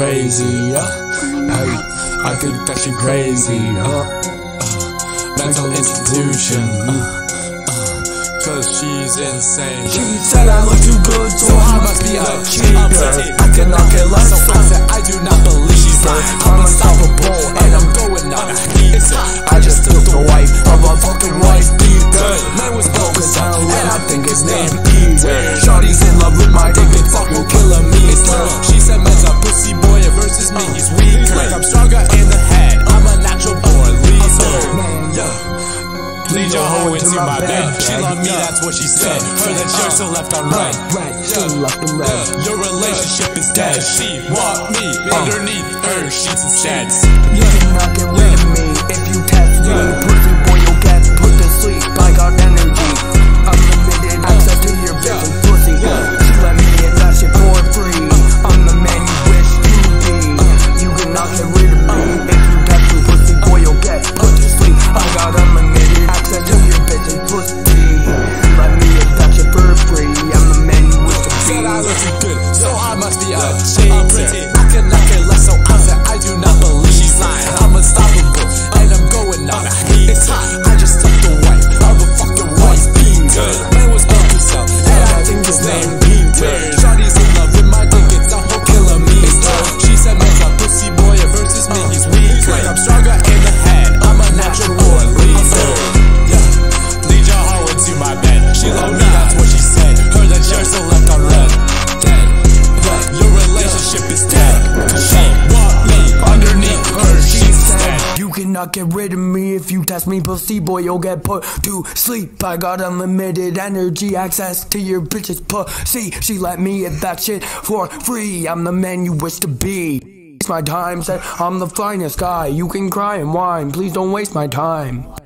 crazy. Hey, I think that she crazy. Mental institution. Cause she's insane. She said I look too good, so I must be a cheater. I cannot get less, so I said I do not believe she's lying. I'm unstoppable, and I'm going on a heater. I just took the wife of a fucking wife beater. Man was broke as hell, and I think his name Peter. Shorty's in love with my dick, and fucking killing me. She said man's a pussy boy, and versus me he's weaker. Like I'm stronger in the head, I'm a natural born leader. Lead your hoe into my bed. She love me, that's what she said. Her that you're still left on red. Your relationship is dead. She want me underneath her sheets instead. You cannot get rid of me if you test me. Pussy boy, you'll get put to sleep. I got energy, unlimited access to your bitch's pussy. She let me get that shit for free. I'm the man you wish you'd be. You cannot get rid of me if you test me. Pussy boy, you'll get put to sleep. I got unlimited access to your bitch's pussy. Let me get that shit for free. I'm the man you wish to be. Said I look too good, so I must be a cheater. I cannot get less, so I said I do not believe she's lying. I'm unstoppable, and I'm going on a heater. I just took the wife of a fucking wife beater. Man was broke as hell, and I think his name Peter. Shorty's in love with my dick, it's a whole killer me. She said man's a pussy boy, versus me he's weak. Like I'm stronger in the head, I'm a natural born leader. Lead your hoe into my bed. She love me, that's what she said. Her that you're still left on red. Dead. Your relationship is dead. Cause she want me underneath her sheets dead. You cannot get rid of me if you test me, pussy boy, you'll get put to sleep. I got unlimited energy, access to your bitch's pussy. She let me get that shit for free. I'm the man you wish to be. It's my time, said I'm the finest guy. You can cry and whine, please don't waste my time.